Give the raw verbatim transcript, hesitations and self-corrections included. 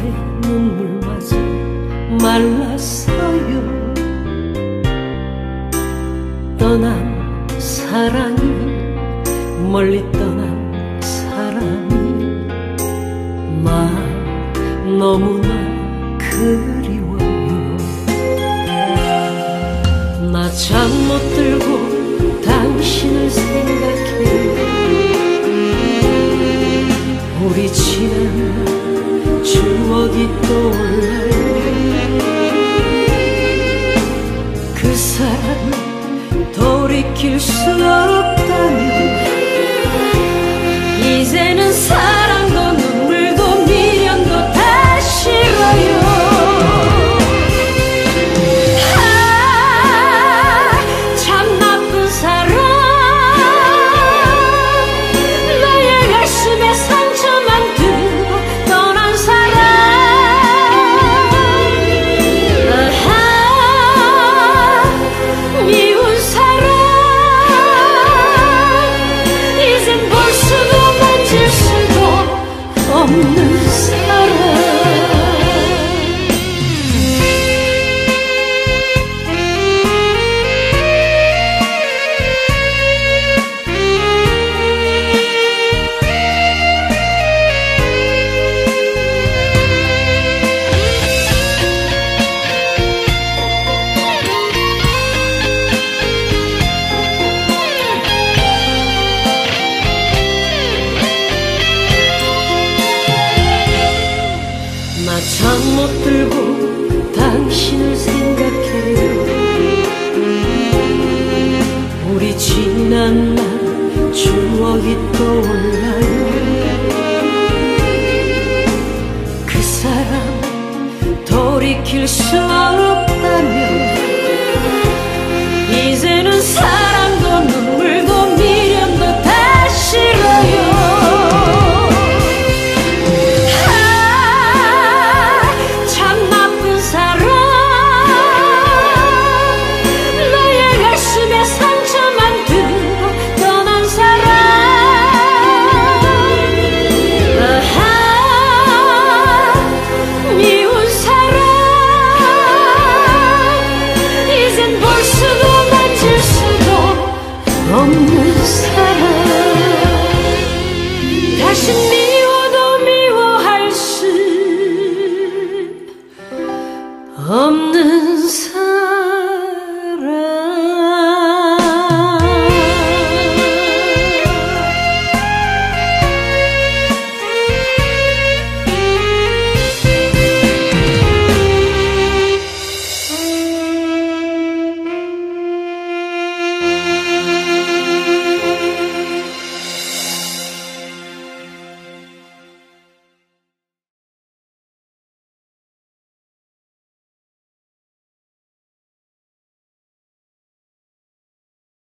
나의 눈물마저 말랐어요. 떠난 사랑이, 멀리 떠난 사랑이 마음 너무나 그리워요. 나 잠 못 들고 당신을 생각해요. 우리 지난 날 추억이 떠올라요. 그 사랑을 돌이킬 수 없다면 이제는 사랑도 눈물도 미련도 다 싫어요. 아, 참 나쁜 사랑, 나의 가슴에 상처만 두고 떠난 사랑. 아하, 미운 사랑, 이젠 볼 수도 만질 수도 없는 사랑. 나 잠 못 들고 당신을 생각해요. 우리 지난 날 추억이 떠올라요. 그 사람 돌이킬 수